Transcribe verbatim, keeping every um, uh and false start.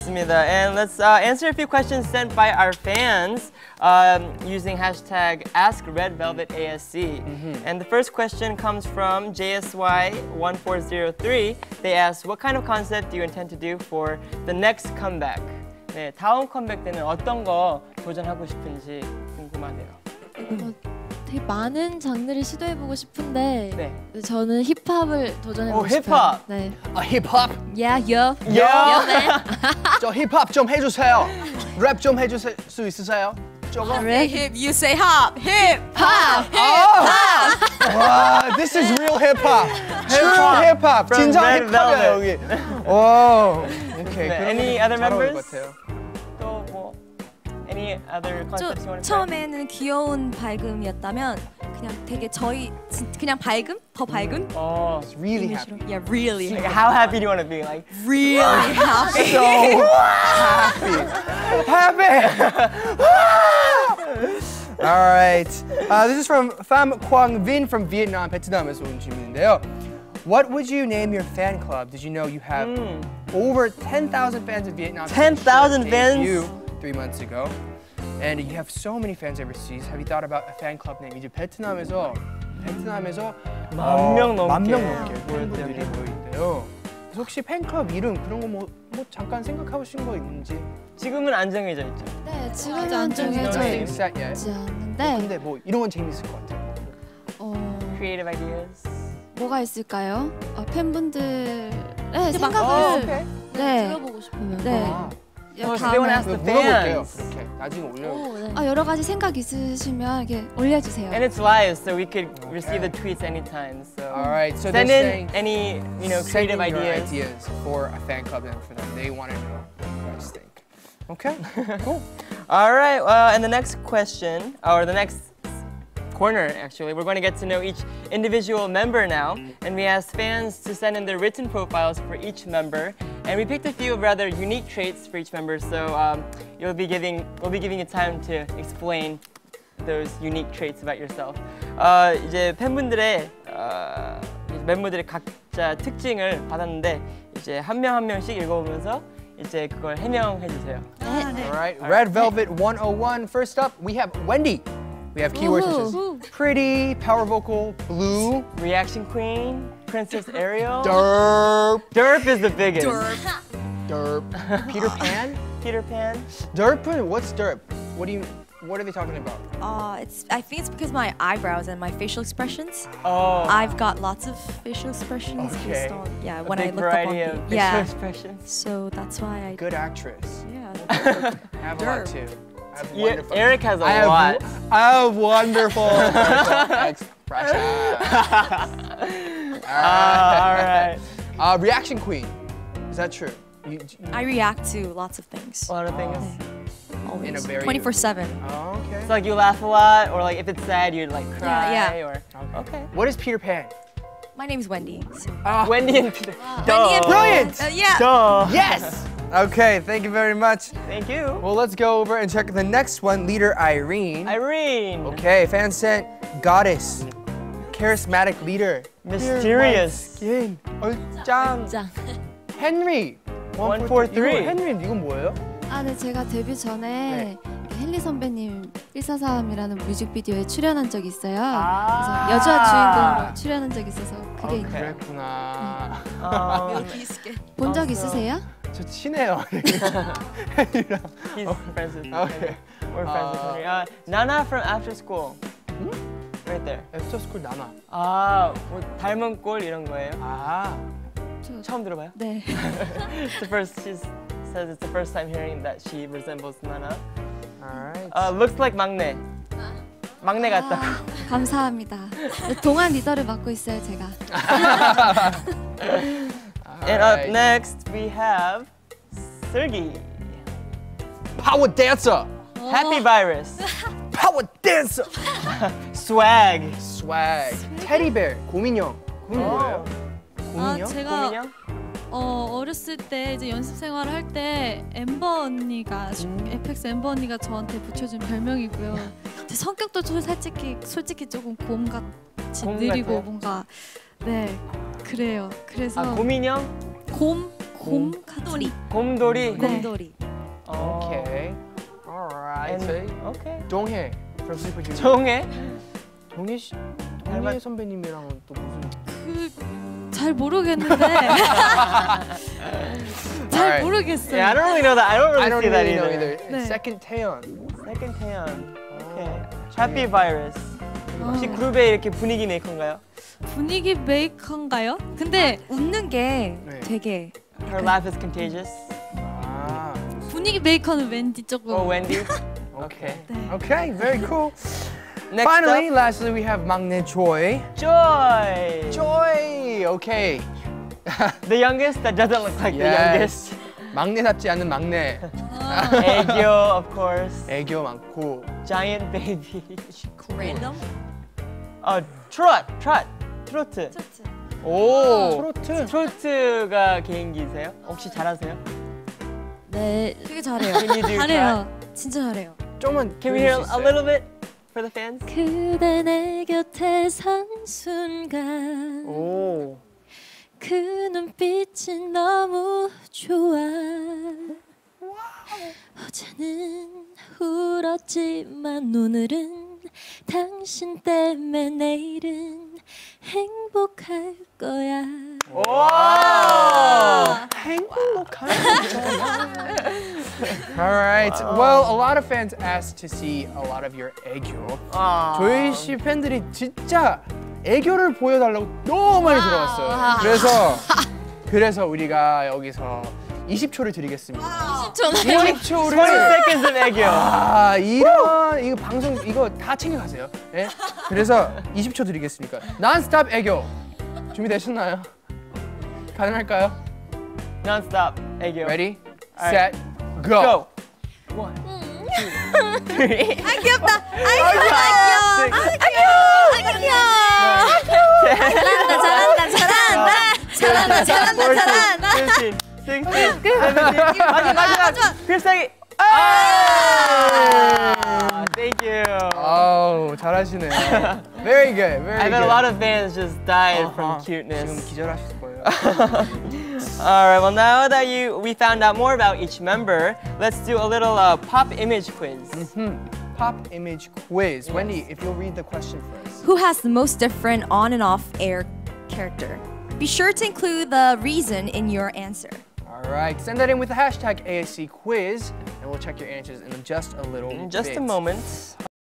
좋습니다. And let's uh, answer a few questions sent by our fans um, using hashtag AskRedVelvetASC. Mm-hmm. And the first question comes from J S Y one four zero three. They asked, what kind of concept do you intend to do for the next comeback? 네, 다음 컴백 때는 어떤 거 도전하고 싶은지 궁금하네요. 어, 되게 많은 장르를 시도해보고 싶은데 네. 저는 힙합을 도전해보고 오, 싶어요. 힙합! 네. 아, 힙합? Yeah, yo. Yo! Yo, man. 저 힙합 좀 해주세요. 랩 좀 해줄 수 있으세요? 조금? Red Hip, you say hop. Hip, hop. Oh! 와, this is real hip hop. True hip hop. From 진짜 Red 힙합이야 여기. 오, 오케이. 네, any other members? 또 뭐? Any other concepts you want to try? 처음에는 귀여운 밝음이었다면 그냥 되게 저희 진- 그냥 밝음? 더 밝은? Oh, It's really happy. Yeah, really. like, how happy do you want to be? Like, Really happy. So happy. Happy. All right. Uh, this is from Pham Quang Vinh from Vietnam, 베트남에서 온 질문인데요. What would you name your fan club? Did you know you have mm. over ten thousand fans in Vietnam? ten thousand fans? Debut three months ago. And you have so many fans overseas. Have you thought about a fan club name? 이제 베트남에서 베트남에서 만 명 넘게 만 명 넘게 모였대요. 팬분들이 모여있대요. 그래서 혹시 팬클럽 이름 그런 거 뭐 뭐 잠깐 생각해보신 거 있는지? 지금은 안 정해져 있죠. 네, 지금은 아직 안 안 정해져 Nothing 있지 set yet. 않는데 근데 뭐 이런 건 재밌을 것 같아요. 어, Creative ideas. 뭐가 있을까요? 어, 팬분들의 막- 생각을 어, 오케이. 네, 들어보고 싶어요. 네. 아, Oh, so they want to ask the 물어볼게요. fans. 그렇게 나중에 올려. 오, 네. 아, 여러 가지 생각 있으시면 이렇게 올려주세요. And it's live, so we could receive the tweets anytime. So All right, so they're send in saying any, you know, send creative in your ideas. ideas for a fan club and for them. They want to know what you guys think. Okay, cool. All right, uh, and the next question, or the next corner, actually, we're going to get to know each individual member now, and we asked fans to send in their written profiles for each member, and we picked a few rather unique traits for each member. So um, you'll be giving, we'll be giving you time to explain those unique traits about yourself. 어, 이제 팬분들의 어, 이제 멤버들의 각자 특징을 받았는데 이제 한 명 한 명씩 읽어보면서 이제 그걸 해명해 주세요. All right, Red Velvet one oh one. First up, we have Wendy. We have keywords such as pretty, power vocal, blue, Reaction Queen, Princess Ariel. derp, Derp is the biggest. derp, Peter Pan. Peter Pan. Derp? What's derp? What do you? What are they talking about? Uh, it's. I think it's because my eyebrows and my facial expressions. Oh, I've got lots of facial expressions. Okay. based on- yeah, a when I big looked up on variety of the, facial yeah. expressions. So that's why I. Good actress. Yeah. I have a lot Derp. too. I have Yeah, wonderful. Eric has a I have, lot. I have wonderful expression. Uh, all right. Uh, reaction queen. Is that true? You, you, I react to lots of things. A lot of things. Always. in a very- twenty-four seven. oh, okay. It's like you laugh a lot, or like if it's sad, you'd like cry, Yeah, yeah. or okay. What is Peter Pan? My name's Wendy. So. Wendy and Peter. Wendy and Duh. Brilliant! Uh, yeah. Duh. Yes! Okay, thank you very much. Thank you. Well, let's go over and check the next one. Leader Irene. Irene. Okay, fan sent Goddess. Charismatic leader. Mysterious. Skin. 얼짱. 짱. Henry. one four three. 이거 헨리 이건 뭐예요? 아, 네, 제가 데뷔 전에 헨리 선배님 일사삼이라는 뮤직비디오에 출연한 적이 있어요. 아. 그래서 여자 주인공으로 출연한 적이 있어서 그게 오케이. 있나요? 그랬구나. Um, 본 적 awesome. 있으세요? 저 친해요. 헨리랑. he's friends with me. Okay. We're friends with Uh, Henry. Uh, Nana from After School. Right there. 애프터스쿨 나나. 아, 뭐 닮은 꼴 이런 거예요? 아. 저, 처음 들어봐요? 네. It's the first. She says it's the first time hearing that she resembles Nana. Alright. Uh, looks like 막내. 막내 같다고. 아, 감사합니다. 동안 리더를 맡고 있어요, 제가. And up next we have Sergey. Power dancer. Happy Virus. Power dancer. Swag. Swag. 테디베어. 고민형. 그건 뭐예요? 고민형? 아, 제가 고민형? 어, 어렸을 때 이제 연습 생활을 할 때 엠버 언니가 에펙스 엠버 언니가 저한테 붙여준 별명이고요. 제 성격도 좀 솔직히 솔직히 조금 곰같이 곰 느리고 같아요? 뭔가 네 그래요. 그래서 아, 고민형? 곰 곰 같은. 곰돌이. 곰돌이. 어. Okay. Alright. And- okay. 동해 from Super Junior. 종해. 동해 씨, 닮았- 동해 선배님이랑은 또 무슨? 그 잘 모르겠는데. 잘 Alright. 모르겠어요. Yeah, I don't really know that. I don't really I don't see that really know either. either. 네. Second 태연. Second 태연. Okay. Happy Virus. 혹시 어. 그룹의 이렇게 분위기 메이커인가요? 분위기 메이커인가요? 근데 웃는 게 네. 되게 Her laugh is contagious. 아. 분위기 메이커는 웬디 조금. Oh, Wendy. Okay. 네. Okay. Very cool. Next Finally, up, lastly, we have 막내 Joy. Joy. Joy. Okay. The youngest that doesn't look like the Yes. youngest. 막내답지 않은 막내. 애교, of course. 애교 많고. Giant baby. 랜덤. 어, 트롯, 트롯, 트로트. 오. 트로트. 트로트가 개인기세요? 혹시 잘하세요? 네, 되게 잘해요. Can you do 잘해요. 진짜 잘해요. 조금만. Can we hear 들려줄 수 a 있어요? little bit for the fans? 그대 내 곁에 선 순간 오. 그 눈빛이 너무 좋아. 어제는 울었지만 오늘은 당신 때문에 내일은 행복할 거야. 와! All right. Well, a lot of fans asked to see a lot of your 애교. 아. 조이 씨 팬들이 진짜 애교를 보여달라고 너무 많이 들어왔어요. 그래서 그래서 우리가 여기서 이십 초를 드리겠습니다. 이십 초를. twenty seconds of 애교. 아 이런 이거 방송 이거 다 챙겨가세요. 예? 그래서 이십 초 드리겠습니다. Non-stop 애교 준비되셨나요? 가능할까요? Non-stop 애교. Ready, Alright. set, go. Go. One, two, three. 아 귀엽다. 아이 Six, 귀여워. 아 귀여워. 잘한다 잘한다 잘한다 잘한다 잘한다 잘한다. fifteen, sixteen, seventeen. 마지막 마지막. 필살기. 아! Thank you. 아우 잘하시네. Very good, very I bet good. a lot of fans just died from 어허, 지금 cuteness. 기절하실 거예요. All right. Well, now that you we found out more about each member, let's do a little uh, pop image quiz. Hmm. Pop image quiz. Wendy, if you'll read the question first. Who has the most different on and off air character? Be sure to include the reason in your answer. All right, send that in with the hashtag A S C quiz, and we'll check your answers in just a little In just bit. a moment.